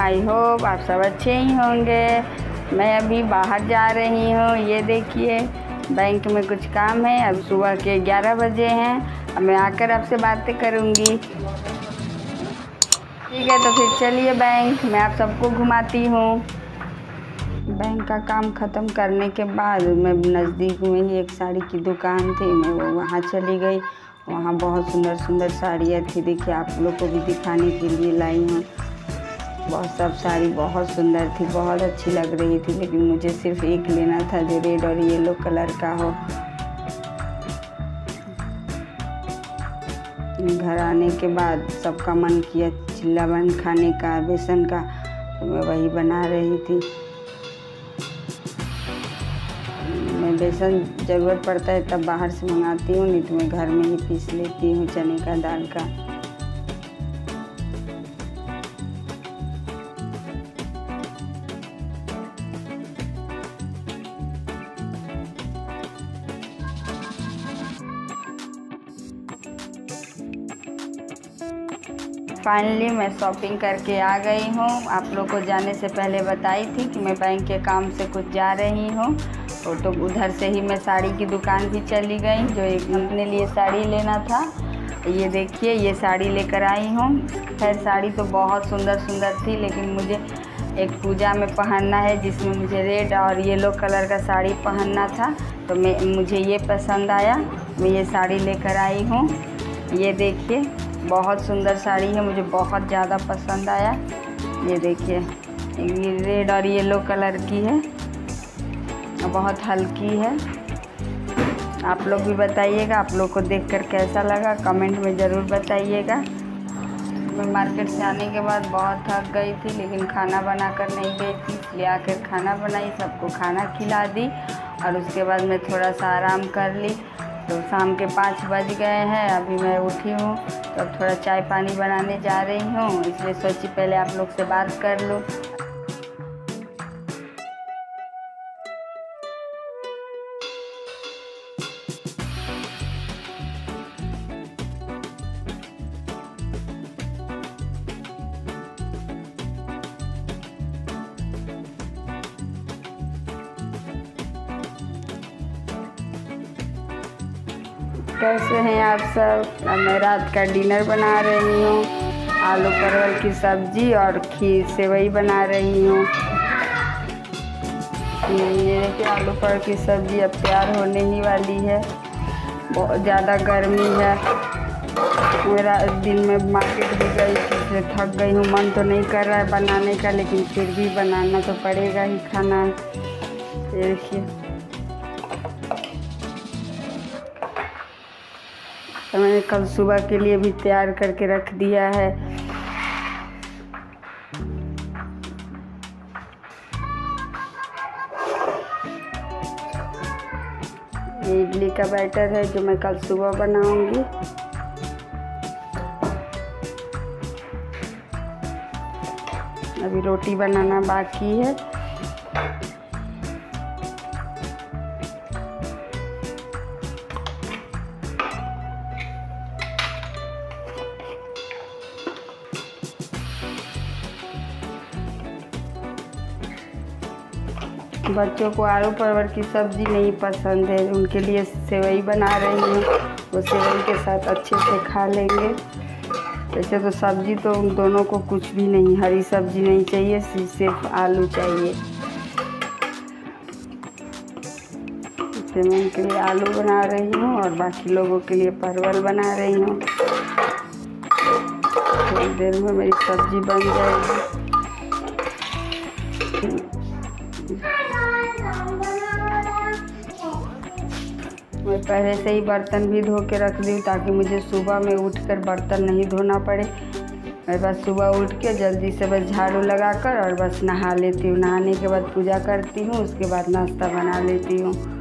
I hope आप सब अच्छे ही होंगे। मैं अभी बाहर जा रही हूँ। ये देखिए बैंक में कुछ काम है। अब सुबह के 11 बजे हैं। अब मैं आकर आपसे बातें करूँगी। ठीक है, तो फिर चलिए बैंक मैं आप सबको घुमाती हूँ। बैंक का काम ख़त्म करने के बाद मैं नज़दीक में ही एक साड़ी की दुकान थी, मैं वहाँ चली गई। वहाँ बहुत सुंदर सुंदर साड़ियाँ थी। देखिए आप लोग को भी दिखाने के लिए लाई हूँ। सब साड़ी बहुत सुंदर थी, बहुत अच्छी लग रही थी, लेकिन मुझे सिर्फ एक लेना था जो रेड और येलो कलर का हो। घर आने के बाद सबका मन किया चिल्ला बन खाने का, बेसन का, तो मैं वही बना रही थी। मैं बेसन ज़रूरत पड़ता है तब बाहर से मंगाती हूँ, नहीं तो मैं घर में ही पीस लेती हूँ चने का दाल का। फाइनली मैं शॉपिंग करके आ गई हूँ। आप लोग को जाने से पहले बताई थी कि मैं बैंक के काम से कुछ जा रही हूँ, तो उधर से ही मैं साड़ी की दुकान भी चली गई जो अपने लिए साड़ी लेना था। ये देखिए ये साड़ी लेकर आई हूँ। खैर साड़ी तो बहुत सुंदर सुंदर थी, लेकिन मुझे एक पूजा में पहनना है जिसमें मुझे रेड और येलो कलर का साड़ी पहनना था, तो मुझे ये पसंद आया। मैं ये साड़ी लेकर आई हूँ। ये देखिए बहुत सुंदर साड़ी है, मुझे बहुत ज़्यादा पसंद आया। ये देखिए ये रेड और येलो कलर की है, बहुत हल्की है। आप लोग भी बताइएगा आप लोग को देखकर कैसा लगा, कमेंट में ज़रूर बताइएगा। मैं मार्केट से आने के बाद बहुत थक गई थी, लेकिन खाना बनाकर नहीं गई थी, इसलिए आकर खाना बनाई, सबको खाना खिला दी और उसके बाद मैं थोड़ा सा आराम कर ली। तो शाम के 5 बज गए हैं, अभी मैं उठी हूँ, तो अब थोड़ा चाय पानी बनाने जा रही हूँ, इसलिए सोची पहले आप लोग से बात कर लूँ। कैसे हैं आप सब? अब मैं रात का डिनर बना रही हूँ। आलू परवल की सब्जी और खीर सेवई बना रही हूँ। ये देखिए आलू परवल की सब्जी अब तैयार होने ही वाली है। बहुत ज़्यादा गर्मी है। मेरा दिन में मार्केट भी गई थी, थक गई हूँ, मन तो नहीं कर रहा है बनाने का, लेकिन फिर भी बनाना तो पड़ेगा ही खाना। ये देखिए तो मैंने कल सुबह के लिए भी तैयार करके रख दिया है। ये इडली का बैटर है जो मैं कल सुबह बनाऊंगी। अभी रोटी बनाना बाकी है। बच्चों को आलू परवल की सब्ज़ी नहीं पसंद है, उनके लिए सेवई बना रही हूँ। वो सेवई के साथ अच्छे से खा लेंगे। वैसे तो सब्ज़ी तो उन दोनों को कुछ भी नहीं, हरी सब्ज़ी नहीं चाहिए, सिर्फ आलू चाहिए। इससे मैं उनके लिए आलू बना रही हूँ और बाकी लोगों के लिए परवल बना रही हूँ। थोड़ी देर में मेरी सब्ज़ी बन जाएगी। मैं पहले से ही बर्तन भी धो के रख दी हूँ ताकि मुझे सुबह में उठकर बर्तन नहीं धोना पड़े। मैं बस सुबह उठ के जल्दी से बस झाड़ू लगाकर और बस नहा लेती हूँ। नहाने के बाद पूजा करती हूँ, उसके बाद नाश्ता बना लेती हूँ।